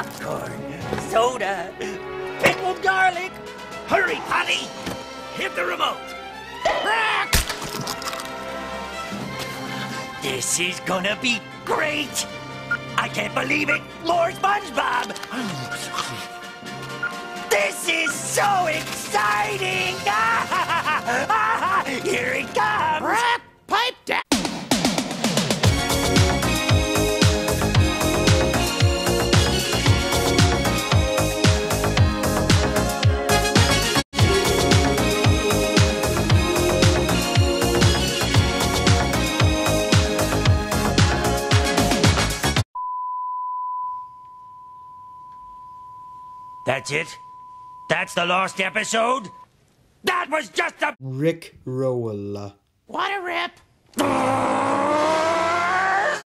popcorn, soda, pickled garlic. Hurry, Potty! Hit the remote. This is gonna be great! I can't believe it! More SpongeBob! This is so exciting! Here it comes! Pipe down! That's it? That's the last episode? That was just a Rick Roll. What a rip!